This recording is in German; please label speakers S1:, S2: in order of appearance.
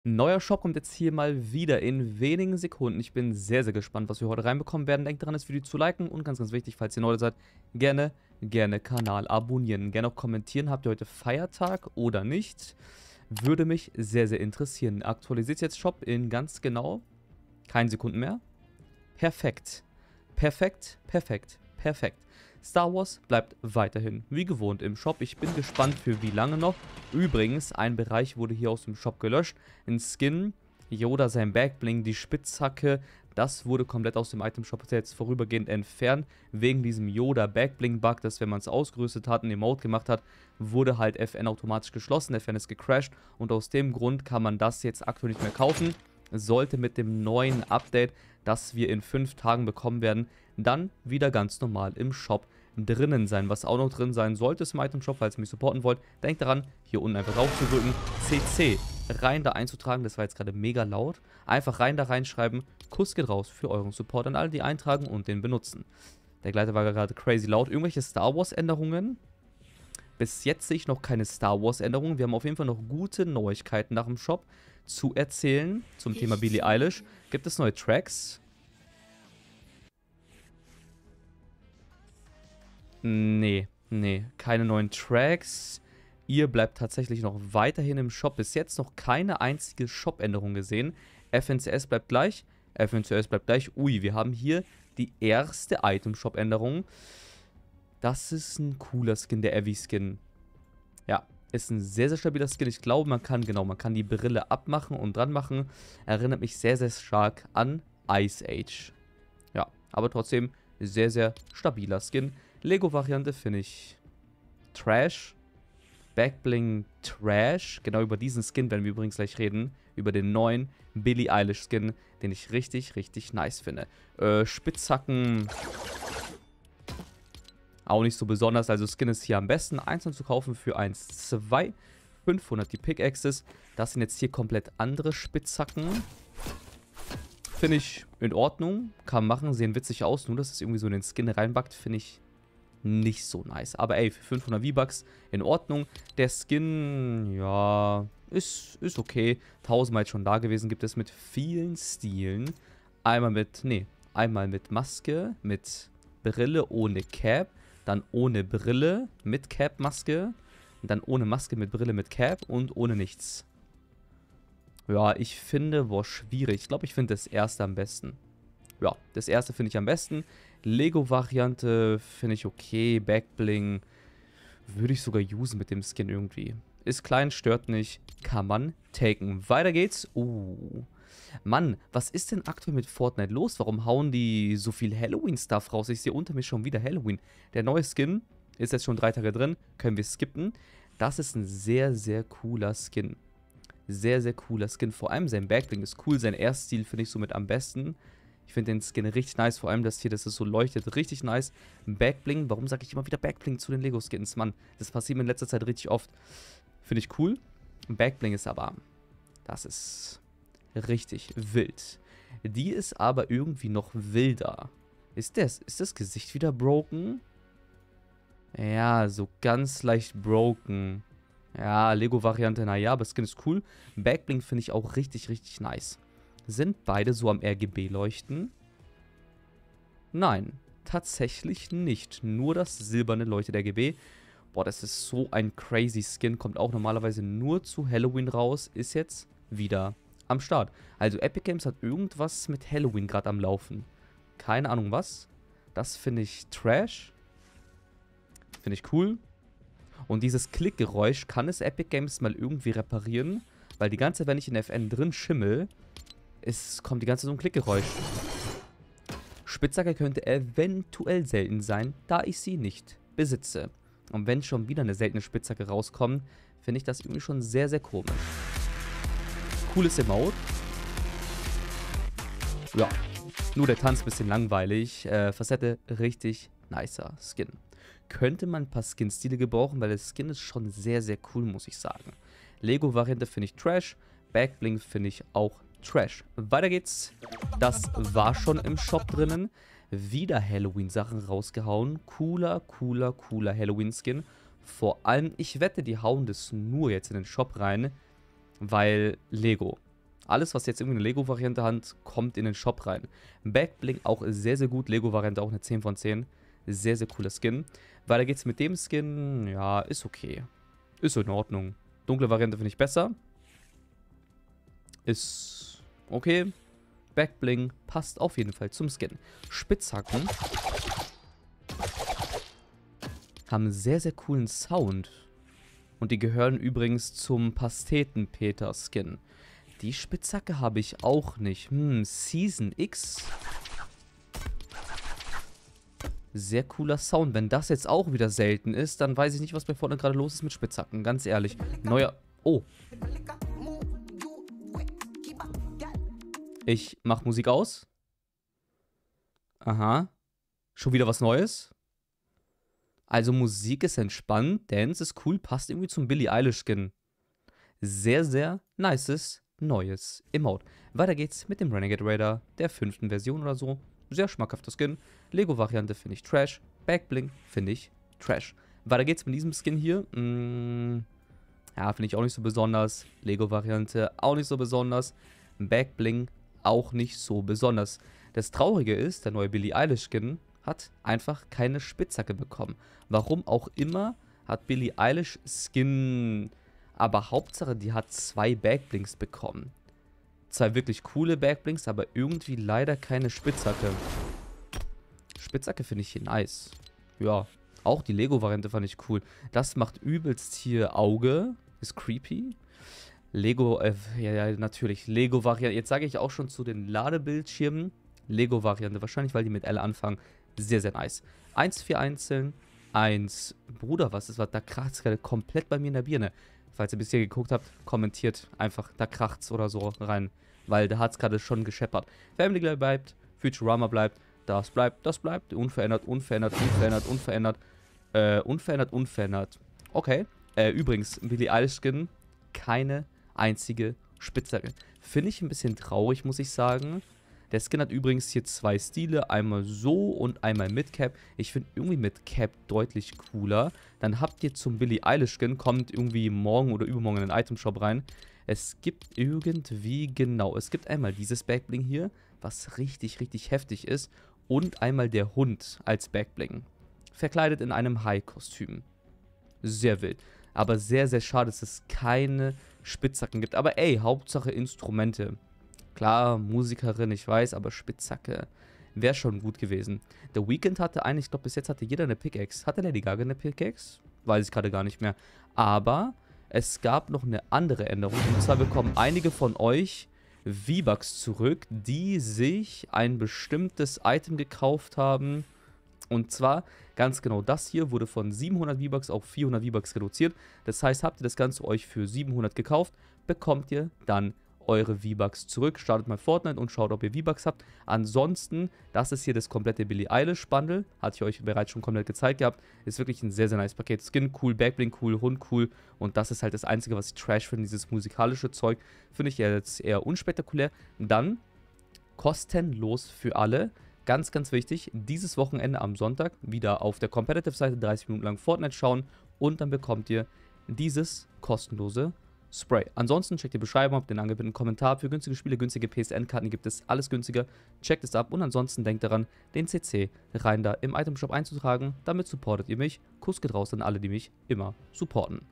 S1: Neuer Shop kommt jetzt hier mal wieder in wenigen Sekunden. Ich bin sehr, sehr gespannt, was wir heute reinbekommen werden. Denkt daran, das Video zu liken und ganz, ganz wichtig, falls ihr neu seid, gerne Kanal abonnieren. Gerne auch kommentieren, habt ihr heute Feiertag oder nicht? Würde mich sehr, sehr interessieren. Aktualisiert jetzt Shop in ganz genau keinen Sekunden mehr. Perfekt. Perfekt, perfekt, perfekt. Star Wars bleibt weiterhin wie gewohnt im Shop. Ich bin gespannt für wie lange noch. Übrigens, ein Bereich wurde hier aus dem Shop gelöscht. Ein Skin, Yoda sein Backbling, die Spitzhacke, das wurde komplett aus dem Item-Shop jetzt vorübergehend entfernt. Wegen diesem Yoda Backbling-Bug, dass wenn man es ausgerüstet hat, einen Emote gemacht hat, wurde halt FN automatisch geschlossen. FN ist gecrashed und aus dem Grund kann man das jetzt aktuell nicht mehr kaufen. Sollte mit dem neuen Update, das wir in 5 Tagen bekommen werden, dann wieder ganz normal im Shop drinnen sein. Was auch noch drin sein sollte ist im Item-Shop, falls ihr mich supporten wollt, denkt daran, hier unten einfach drauf zu drücken, CC rein da einzutragen. Das war jetzt gerade mega laut. Einfach rein da reinschreiben, Kuss geht raus für euren Support an alle, die eintragen und den benutzen. Der Gleiter war gerade crazy laut. Irgendwelche Star Wars Änderungen? Bis jetzt sehe ich noch keine Star Wars Änderungen. Wir haben auf jeden Fall noch gute Neuigkeiten nach dem Shop zu erzählen zum Thema Billie Eilish. Gibt es neue Tracks? Nee, keine neuen Tracks. Ihr bleibt tatsächlich noch weiterhin im Shop. Bis jetzt noch keine einzige Shop-Änderung gesehen. FNCS bleibt gleich. FNCS bleibt gleich. Ui, wir haben hier die erste Item-Shop-Änderung. Das ist ein cooler Skin, der Evi-Skin. Ja, ist ein sehr, sehr stabiler Skin. Ich glaube, man kann die Brille abmachen und dran machen. Erinnert mich sehr, sehr stark an Ice Age. Ja, aber trotzdem sehr, sehr stabiler Skin. Lego-Variante finde ich Trash. Backbling Trash. Genau über diesen Skin werden wir übrigens gleich reden. Über den neuen Billie Eilish Skin, den ich richtig, richtig nice finde. Spitzhacken auch nicht so besonders. Also Skin ist hier am besten. Einzeln zu kaufen für 1,2. 500 die Pickaxes. Das sind jetzt hier komplett andere Spitzhacken. Finde ich in Ordnung. Kann machen. Sehen witzig aus. Nur, dass es irgendwie so in den Skin reinbackt, finde ich nicht so nice. Aber ey, für 500 V-Bucks in Ordnung. Der Skin, ja, ist okay. 1000-mal schon da gewesen. Gibt es mit vielen Stilen. Einmal mit Maske, mit Brille ohne Cap. Dann ohne Brille mit Cap-Maske. Dann ohne Maske mit Brille mit Cap und ohne nichts. Ja, ich finde, boah, schwierig. Ich glaube, ich finde das erste am besten. Ja, das erste finde ich am besten. Lego-Variante finde ich okay. Backbling würde ich sogar usen mit dem Skin irgendwie. Ist klein, stört nicht. Kann man taken. Weiter geht's. Mann, was ist denn aktuell mit Fortnite los? Warum hauen die so viel Halloween-Stuff raus? Ich sehe unter mir schon wieder Halloween. Der neue Skin ist jetzt schon 3 Tage drin. Können wir skippen. Das ist ein sehr, sehr cooler Skin. Sehr, sehr cooler Skin. Vor allem sein Backbling ist cool. Sein Erststil finde ich somit am besten. Ich finde den Skin richtig nice. Vor allem das hier, dass es so leuchtet. Richtig nice. Backbling. Warum sage ich immer wieder Backbling zu den Lego-Skins? Mann, das passiert mir in letzter Zeit richtig oft. Finde ich cool. Backbling ist aber... Das ist richtig wild. Die ist aber irgendwie noch wilder. Ist das Gesicht wieder broken? Ja, so ganz leicht broken. Ja, Lego-Variante, naja, aber Skin ist cool. Backbling finde ich auch richtig, richtig nice. Sind beide so am RGB-Leuchten? Nein, tatsächlich nicht. Nur das silberne leuchtet RGB. Boah, das ist so ein crazy Skin. Kommt auch normalerweise nur zu Halloween raus. Ist jetzt wieder am Start. Also Epic Games hat irgendwas mit Halloween gerade am Laufen. Keine Ahnung was. Das finde ich Trash. Finde ich cool. Und dieses Klickgeräusch kann es Epic Games mal irgendwie reparieren. Weil die ganze Zeit, wenn ich in FN drin schimmel, kommt die ganze Zeit so ein Klickgeräusch. Spitzhacke könnte eventuell selten sein, da ich sie nicht besitze. Und wenn schon wieder eine seltene Spitzhacke rauskommt, finde ich das irgendwie schon sehr, sehr komisch. Cooles Emote. Ja, nur der Tanz ein bisschen langweilig. Facette richtig nicer Skin. Könnte man ein paar Skin-Stile gebrauchen, weil der Skin ist schon sehr, sehr cool, muss ich sagen. Lego-Variante finde ich Trash. Backbling finde ich auch Trash. Weiter geht's. Das war schon im Shop drinnen. Wieder Halloween-Sachen rausgehauen. Cooler Halloween-Skin. Vor allem, ich wette, die hauen das nur jetzt in den Shop rein, weil Lego. Alles, was jetzt irgendwie eine Lego-Variante hat, kommt in den Shop rein. Backbling auch sehr, sehr gut. Lego-Variante auch eine 10 von 10. Sehr, sehr cooler Skin. Weiter geht's mit dem Skin. Ja, ist okay. Ist so in Ordnung. Dunkle Variante finde ich besser. Ist okay. Backbling passt auf jeden Fall zum Skin. Spitzhacken haben einen sehr, sehr coolen Sound. Und die gehören übrigens zum Pasteten-Peter-Skin. Die Spitzhacke habe ich auch nicht. Season X. Sehr cooler Sound. Wenn das jetzt auch wieder selten ist, dann weiß ich nicht, was bei Fortnite gerade los ist mit Spitzhacken. Ganz ehrlich. Neuer... Oh. Ich mach Musik aus. Aha. Schon wieder was Neues. Also Musik ist entspannt, Dance ist cool, passt irgendwie zum Billie Eilish Skin. Sehr, sehr nices, neues Emote. Weiter geht's mit dem Renegade Raider der 5. Version oder so. Sehr schmackhafter Skin. Lego-Variante finde ich Trash. Backbling finde ich Trash. Weiter geht's mit diesem Skin hier. Ja, finde ich auch nicht so besonders. Lego-Variante auch nicht so besonders. Backbling auch nicht so besonders. Das Traurige ist, der neue Billie Eilish Skin hat einfach keine Spitzhacke bekommen. Warum auch immer hat Billie Eilish Skin, aber Hauptsache, die hat 2 Backblings bekommen. 2 wirklich coole Backblings, aber irgendwie leider keine Spitzhacke. Spitzhacke finde ich hier nice. Ja, auch die Lego-Variante fand ich cool. Das macht übelst hier Auge. Ist creepy. Lego, ja, natürlich. Lego-Variante. Jetzt sage ich auch schon zu den Ladebildschirmen. Lego-Variante. Wahrscheinlich, weil die mit L anfangen. Sehr, sehr nice. 1 für einzeln. 1. Bruder, was ist was? Da kracht es gerade komplett bei mir in der Birne. Falls ihr bisher geguckt habt, kommentiert einfach, da kracht's oder so rein. Weil da hat es gerade schon gescheppert. Family Guy bleibt. Futurama bleibt. Das bleibt. Das bleibt. Unverändert, unverändert, unverändert, unverändert. Unverändert, unverändert. Okay. Übrigens, Billie Eilish Skin. Keine einzige Spitzhacke. Finde ich ein bisschen traurig, muss ich sagen. Der Skin hat übrigens hier 2 Stile, einmal so und einmal mit Cap. Ich finde irgendwie mit Cap deutlich cooler. Dann habt ihr zum Billie Eilish Skin, kommt irgendwie morgen oder übermorgen in den Itemshop rein. Es gibt irgendwie, genau, es gibt einmal dieses Backbling hier, was richtig, richtig heftig ist. Und einmal der Hund als Backbling. Verkleidet in einem Hai-Kostüm. Sehr wild. Aber sehr, sehr schade, dass es keine Spitzhacken gibt. Aber ey, Hauptsache Instrumente. Klar, Musikerin, ich weiß, aber Spitzhacke wäre schon gut gewesen. The Weeknd hatte eigentlich, ich glaube, bis jetzt hatte jeder eine Pickaxe. Hatte Lady Gaga eine Pickaxe? Weiß ich gerade gar nicht mehr. Aber es gab noch eine andere Änderung. Und zwar bekommen einige von euch V-Bucks zurück, die sich ein bestimmtes Item gekauft haben. Und zwar, ganz genau das hier wurde von 700 V-Bucks auf 400 V-Bucks reduziert. Das heißt, habt ihr das Ganze euch für 700 gekauft, bekommt ihr dann eure V-Bucks zurück. Startet mal Fortnite und schaut, ob ihr V-Bucks habt. Ansonsten, das ist hier das komplette Billie Eilish Bundle. Hatte ich euch bereits schon komplett gezeigt gehabt. Ist wirklich ein sehr, sehr nice Paket. Skin cool, Backbling cool, Hund cool. Und das ist halt das Einzige, was ich trash finde. Dieses musikalische Zeug finde ich jetzt eher unspektakulär. Dann kostenlos für alle. Ganz, ganz wichtig, dieses Wochenende am Sonntag wieder auf der Competitive-Seite 30 Minuten lang Fortnite schauen. Und dann bekommt ihr dieses kostenlose Spray. Ansonsten checkt die Beschreibung, habt den angebotenen Kommentar. Für günstige Spiele, günstige PSN-Karten gibt es alles günstiger. Checkt es ab und ansonsten denkt daran, den CC rein da im Itemshop einzutragen. Damit supportet ihr mich. Kuss geht raus an alle, die mich immer supporten.